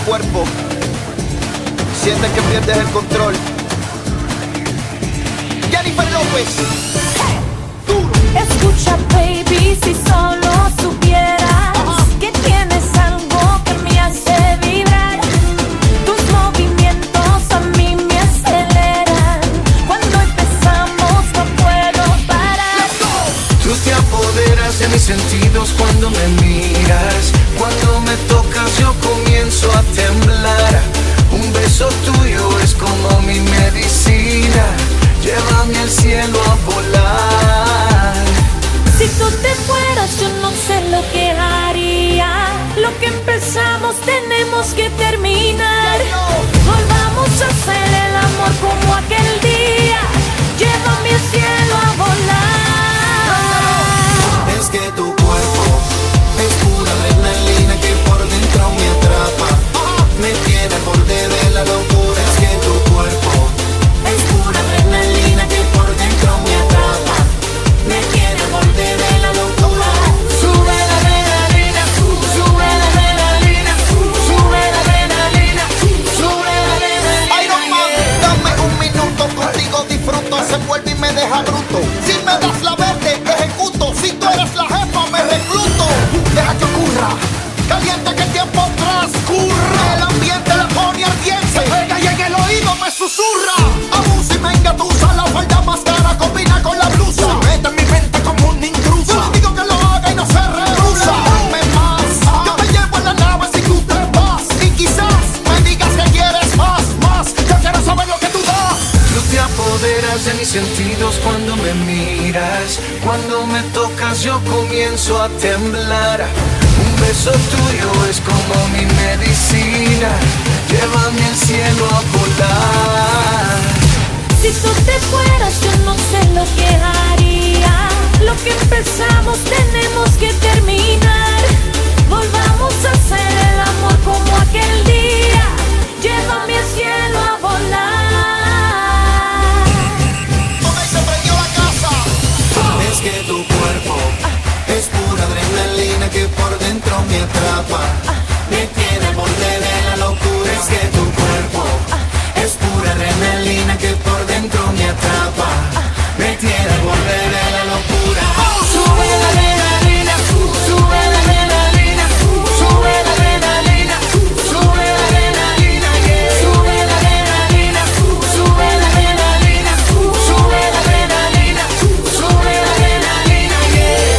cuerpo. Sientes que pierdes el control. Jennifer López. Duro. Escucha, baby, si solo supieras que tienes algo que me hace vibrar. Tus movimientos a mí me aceleran. Cuando empezamos no puedo parar. Tú te apoderas de mis sentidos cuando me miras. Cuando me tocas yo comienzo a temblar. Un beso tuyo es como mi medicina. Llévame al cielo a volar. Si tú te fueras yo no sé lo que haría. Lo que empezamos tenemos que terminar. Volvamos a hacer el amor como aquel día. Llévame al cielo a volar. Es que tu cuerpo es pura adrenalina que por dentro me atrapa. Me tiene al borde de la locura. Es que tu cuerpo es pura adrenalina que por dentro me atrapa. Me tiene al borde de la locura. Sube la adrenalina, sube la adrenalina, sube la adrenalina, sube la adrenalina. Iron Man, dame un minuto contigo, disfruto. Se vuelve y me deja bruto. Si me das la verde, ejecuto. Si tú eres la jefa, me recluto. Deja que ocurra, caliente que el tiempo transcurra. El ambiente le pone ardiente, pega y en el oído me susurra. Abusa y me engatusa, la falda más cara combina con la blusa. Se mete en mi mente como una intrusa. Yo digo que lo haga y no se rehúsa. Dame más, yo te llevo en la nave si tú te vas. Y quizás me digas que quieres más, más. Yo quiero saber lo que tú das. Tú te apoderas de mis sentidos cuando me miras. Cuando me tocas yo comienzo a temblar. Un beso tuyo es como mi medicina. Llévame al cielo a volar. Si tú te fueras yo no sé lo que haría. Lo que empezamos tenemos que terminar. Volvamos a hacer el amor como aquel día. Llévame al cielo a volar. Ok, se prendió la casa. Es que tu cuerpo es pura adrenalina que por dentro me atrapa. Me tiene al borde de la locura. Es que tu cuerpo es pura adrenalina que por dentro me atrapa. Me tiene al borde de la locura. Sube la adrenalina, sube la adrenalina, sube la adrenalina, sube la adrenalina, yeah. Sube la adrenalina, sube la adrenalina, sube la adrenalina, sube la adrenalina, yeah.